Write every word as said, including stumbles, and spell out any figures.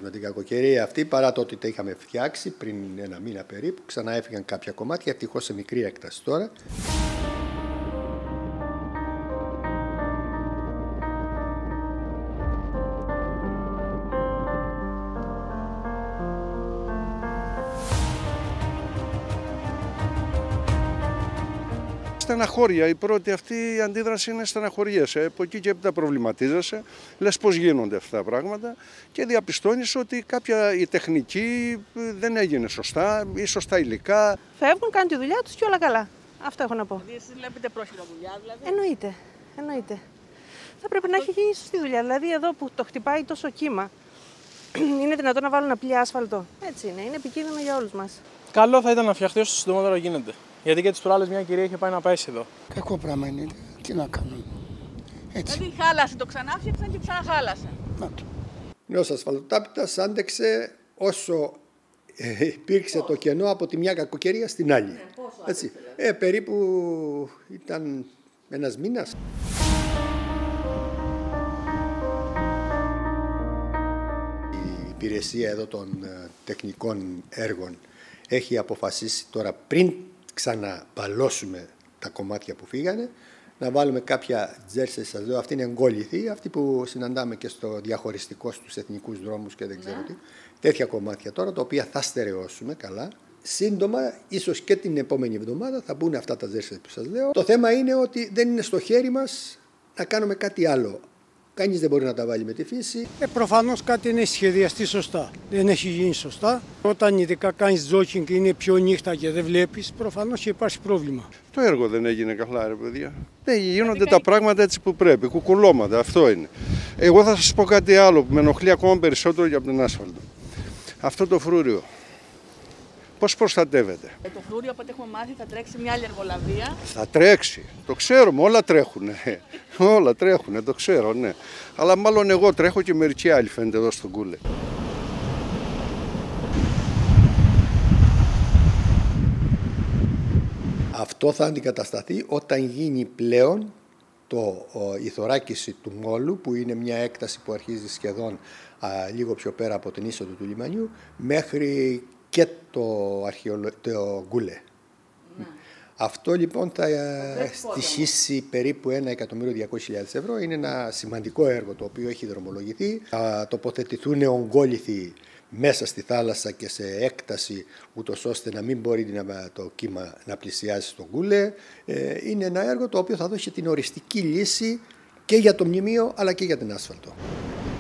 με την κακοκαιρία αυτή, παρά το ότι τα είχαμε φτιάξει πριν ένα μήνα περίπου. Ξανά έφυγαν κάποια κομμάτια, ευτυχώς σε μικρή έκταση τώρα. Στεναχώρια, η πρώτη αυτή η αντίδραση είναι στεναχωριέσαι. Από εκεί και έπειτα προβληματίζεσαι, λες πώς γίνονται αυτά τα πράγματα και διαπιστώνεις ότι κάποια η τεχνική δεν έγινε σωστά, ίσως τα υλικά. Φεύγουν, κάνουν τη δουλειά τους και όλα καλά. Αυτό έχω να πω. Δηλαδή, εσείς βλέπετε πρόχειρα δουλειά, δηλαδή. Εννοείται, εννοείται. Θα πρέπει να έχει γίνει σωστή δουλειά. Δηλαδή, εδώ που το χτυπάει τόσο κύμα, είναι δυνατόν να βάλουν απλή άσφαλτο. Έτσι είναι, είναι επικίνδυνο για όλους μας. Καλό θα ήταν να φτιαχτεί όσο συντομότερα γίνεται. Γιατί και τις προάλλες μια κυρία είχε πάει να πέσει εδώ. Κακό πράγμα είναι. Τι να κάνουμε. Έτσι. Δηλαδή χάλασε, το ξανάφτιαξαν και ξαναχάλασε. Να το. Νέος ασφαλτοτάπητας άντεξε όσο ε, υπήρξε το κενό από τη μια κακοκαιρία στην άλλη. Ναι, πόσο Έτσι. άντεξε, δηλαδή. Ε, περίπου ήταν ένας μήνας. Η υπηρεσία εδώ των ε, τεχνικών έργων έχει αποφασίσει τώρα, πριν ξαναμπαλώσουμε τα κομμάτια που φύγανε, να βάλουμε κάποια τζέρσες, σας λέω, αυτή είναι εγκόληθη, αυτή που συναντάμε και στο διαχωριστικό στους εθνικούς δρόμους και δεν ξέρω Ναι. τι. Τέτοια κομμάτια τώρα, τα οποία θα στερεώσουμε καλά. Σύντομα, ίσως και την επόμενη εβδομάδα, θα μπουν αυτά τα τζέρσες που σας λέω. Το θέμα είναι ότι δεν είναι στο χέρι μας να κάνουμε κάτι άλλο. Κανείς δεν μπορεί να τα βάλει με τη φύση. Ε, προφανώς κάτι είναι σχεδιαστεί σωστά. Δεν έχει γίνει σωστά. Όταν ειδικά κάνεις τζόκινγκ και είναι πιο νύχτα και δεν βλέπεις, προφανώς και υπάρχει πρόβλημα. Το έργο δεν έγινε καλά, ρε παιδιά. Δεν γίνονται τα πράγματα έτσι που πρέπει, κουκουλώματα, αυτό είναι. Εγώ θα σας πω κάτι άλλο που με ενοχλεί ακόμα περισσότερο για από τον άσφαλτο. Αυτό το φρούριο, πώς προστατεύεται. Ε, το φρούριο, από ό,τι έχουμε μάθει, θα τρέξει μια άλλη εργολαβία. Θα τρέξει, το ξέρουμε, όλα τρέχουνε. Όλα τρέχουνε, το ξέρω, ναι. Αλλά μάλλον εγώ τρέχω και μερικοί άλλοι φαίνεται εδώ στον Κούλε. Αυτό θα αντικατασταθεί όταν γίνει πλέον το, ο, η θωράκιση του μόλου, που είναι μια έκταση που αρχίζει σχεδόν α, λίγο πιο πέρα από την είσοδο του λιμανιού, μέχρι και το, αρχαιολο... το Γκούλε. Mm. Αυτό λοιπόν θα στοιχήσει περίπου ένα εκατομμύριο διακόσιες χιλιάδες ευρώ. Είναι ένα σημαντικό έργο το οποίο έχει δρομολογηθεί. Θα τοποθετηθούν ογκόληθοι μέσα στη θάλασσα και σε έκταση, ούτως ώστε να μην μπορεί το κύμα να πλησιάσει στον Γκούλε. Είναι ένα έργο το οποίο θα δώσει την οριστική λύση και για το μνημείο αλλά και για την άσφαλτο.